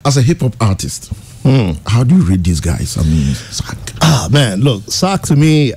as a hip hop artist, how do you rate these guys? I mean, Sark. Man, look, Sark to me,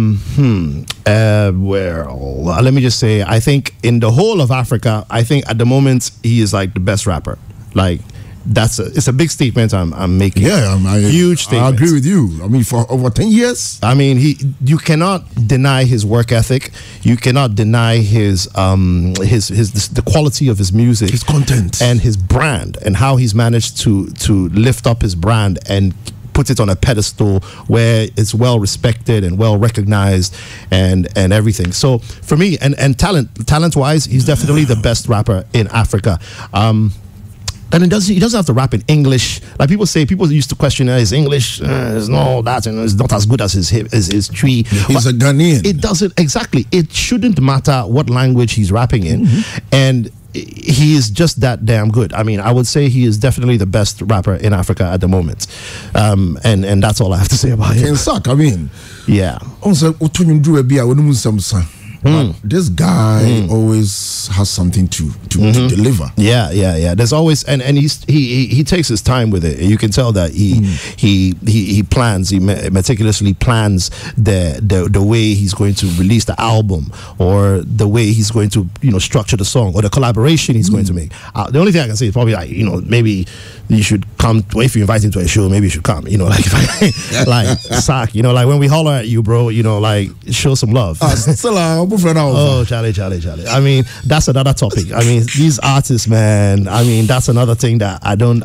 well, let me just say, I think in the whole of Africa, I think at the moment he is like the best rapper. Like, it's a big statement I'm making. Yeah, huge statement. I agree with you. I mean, for over 10 years. I mean, you cannot deny his work ethic. You cannot deny the quality of his music, his content, and his brand, and how he's managed to lift up his brand and put it on a pedestal where it's well respected and well recognized and everything. So for me, and talent wise, he's definitely the best rapper in Africa. And he doesn't have to rap in English. Like people used to question his English is no that, and it's not as good as his tree. He's a Ghanaian. It doesn't exactly. It shouldn't matter what language he's rapping in, and he is just that damn good. I mean, I would say he is definitely the best rapper in Africa at the moment, and that's all I have to say about him. Sark, I mean, yeah. Also, this guy always has something to deliver. Yeah. There's always and he takes his time with it. You can tell that he plans. He meticulously plans the way he's going to release the album, or the way he's going to structure the song, or the collaboration he's going to make. The only thing I can say is probably like maybe you should come if you invite him to a show. Maybe you should come. Like if like Sark. Like when we holler at you, bro. Like show some love. Oh, Charlie. I mean, that's another topic. I mean, these artists, man. I mean, that's another thing that I don't.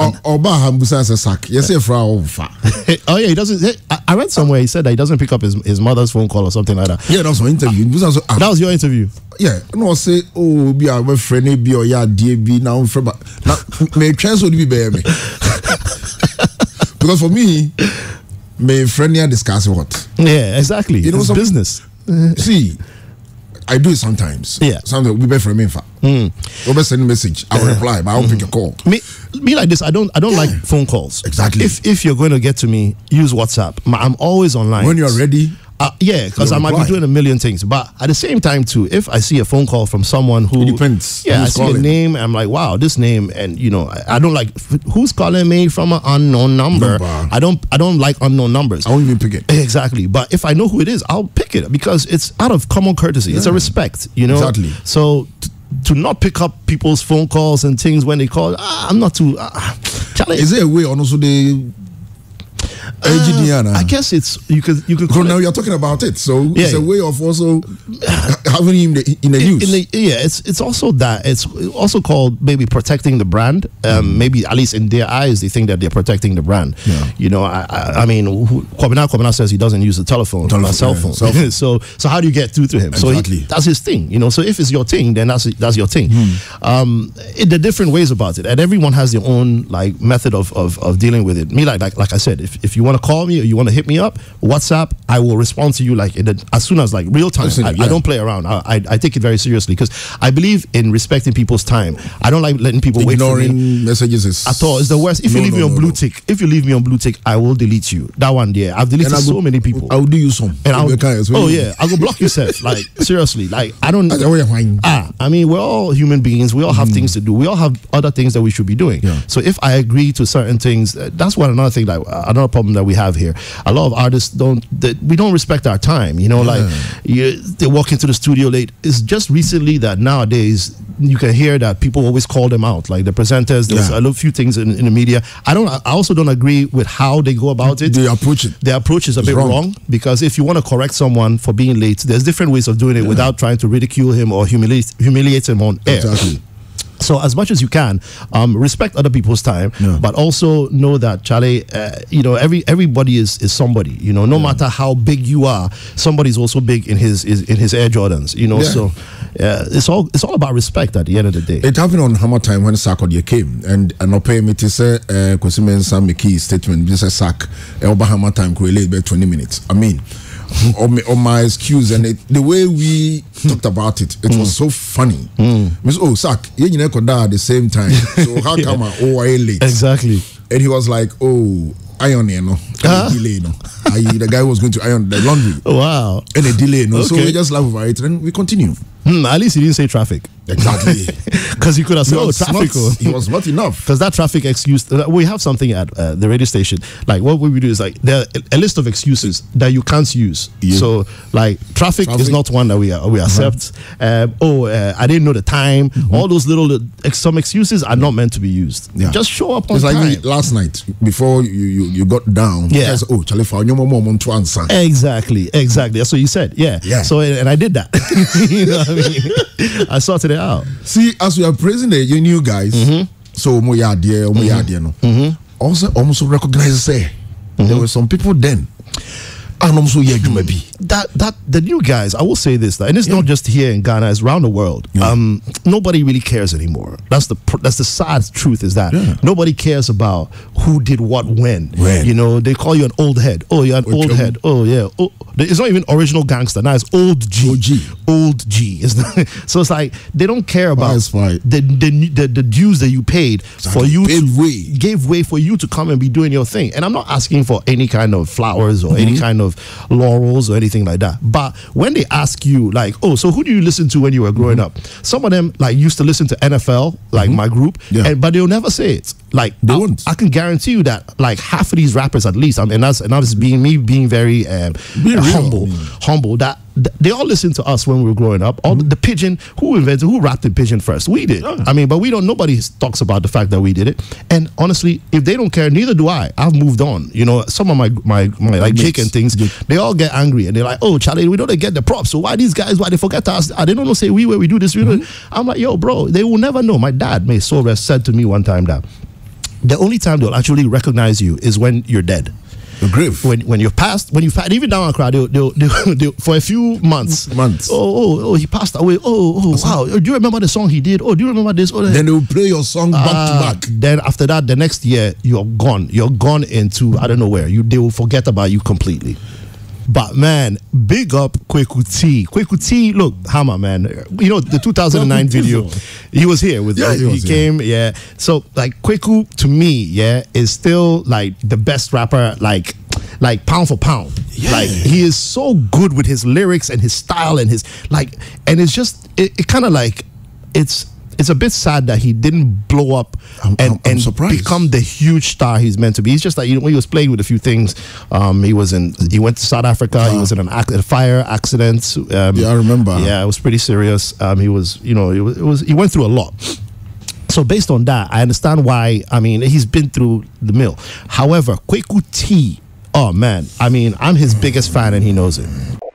Oh yeah, he doesn't. I read somewhere he said that he doesn't pick up his mother's phone call or something like that. Yeah, that was my interview. That was your interview. Yeah, no, say be our friend, be or yeah, DB now from now. May chance would be baby. Because for me, my friend here discuss what. Yeah, exactly. It's business. See, I do it sometimes. Yeah. Sometimes we be from me. Over send a message, I will reply, but I won't pick a call. Me like this, I don't like phone calls. Exactly. If you're going to get to me, use WhatsApp. I'm always online. When you're ready. Yeah, because I might be doing a million things, but at the same time too, if I see a phone call from someone who, it depends. Yeah, I see a name, I'm like, wow, this name, and I don't like who's calling me from an unknown number. I don't like unknown numbers. I won't even pick it. Exactly, but if I know who it is, I'll pick it because it's out of common courtesy. It's a respect, Exactly. So to not pick up people's phone calls and things when they call, I'm not too. Is there a way also they? I guess you could. So now you're talking about it, so it's a way of also having him in the use. It's also that it's also called maybe protecting the brand. Maybe at least in their eyes, they think that they're protecting the brand. Yeah. I mean, Kwabena says he doesn't use a telephone or a cell phone. So how do you get through to him? Exactly. So that's his thing. So if it's your thing, then that's your thing. The different ways about it, and everyone has their own like method of dealing with it. Me like I said, if you want to call me or you want to hit me up, WhatsApp, I will respond to you like as soon as like real time. I don't play around. I take it very seriously because I believe in respecting people's time. I don't like letting people wait for me. Ignoring messages at all. It's the worst. If you leave me on blue tick, I will delete you. That one there. I've deleted so many people. I will do you some. And I'll go block yourself. Like seriously. Like I don't. I mean, we're all human beings. We all have things to do. We all have other things that we should be doing. Yeah. So if I agree to certain things, that's another thing another problem that we have here. A lot of artists we don't respect our time. They walk into the studio late. It's just recently that nowadays you can hear that people always call them out, like the presenters. There's a few things in the media. I also don't agree with how they go about it. Their approach is a bit wrong, because if you want to correct someone for being late, there's different ways of doing it without trying to ridicule him or humiliate him on air. Exactly. So as much as you can, respect other people's time, but also know that, Charlie, everybody is somebody. No matter how big you are, somebody's also big in his Air Jordans. So it's all about respect at the end of the day. It happened on HammerTime when Sarkodie came, and I pay me to say Kwesimensa make key statement. This is Sark. Over HammerTime could relate about 20 minutes. I mean. on my excuse, and the way we talked about it was so funny. Sark, you could die at the same time. So how come I late? Exactly. And he was like, iron, delay, the guy was going to iron the laundry. Wow. And a delay, so we just laugh over it, and we continue. At least he didn't say traffic. Exactly. Because he could have said, traffic. It was not enough. Because that traffic excuse, we have something at the radio station. Like, what we do is, like, there are a list of excuses that you can't use. Yeah. So, like, traffic is not one that we accept. I didn't know the time. All those little, some excuses are not meant to be used. Yeah. Just show up on time. It's like last night, before you got down. Yeah. Exactly. That's what you said. Yeah. So, and I did that. You know what I mean? I sorted it out. See, as we are praising the new guys, so also almost recognize there were some people then. And also that the new guys, I will say this, and it's not just here in Ghana, it's around the world. Nobody really cares anymore. That's the sad truth, is that nobody cares about who did what when. You know, they call you an old head. Oh, you're an old head. Oh, yeah. Oh, it's not even original gangster. Now it's old G. Old G. So it's like they don't care about the dues that you paid for you gave way for you to come and be doing your thing. And I'm not asking for any kind of flowers or any kind of laurels or anything like that. But when they ask you, like, oh, so who do you listen to when you were growing up? Some of them, like, used to listen to NFL, like my group, but they'll never say it. Like, they won't. I can guarantee you that, like, half of these rappers, at least, and that's being very humble, that they all listened to us when we were growing up. All the Pigeon, who rapped in Pigeon first? We did. I mean, but nobody talks about the fact that we did it. And honestly, if they don't care, neither do I. I've moved on. You know, some of my like Jake and things, they all get angry and they're like, oh, Charlie, we don't get the props. So why these guys, why they forget us? They don't know, say we do this. I'm like, yo, bro, they will never know. My dad, may so rest, said to me one time that the only time they'll actually recognize you is when you're dead. The grave. When you've passed, even down Accra, they'll for a few months. Oh, he passed away. Oh, wow. Do you remember the song he did? Oh, do you remember this? Oh, then they will play your song back to back. Then after that, the next year, you're gone. You're gone into, I don't know where. They will forget about you completely. But man, big up Kweku T. Kweku T, look, Hammer, man. You know, the 2009 video, he was here with he came, So, like, Kweku, to me, is still, like, the best rapper, like pound for pound. Like, he is so good with his lyrics and his style and his, like, and it's just, it kind of like, it's a bit sad that he didn't blow up and become the huge star he's meant to be. He's just like, you know, when he was playing with a few things, he went to South Africa. He was in a fire accident. I remember. Yeah, it was pretty serious. He went through a lot. So based on that, I understand why. I mean, he's been through the mill. However, Kweku T, oh man, I mean, I'm his biggest fan and he knows it.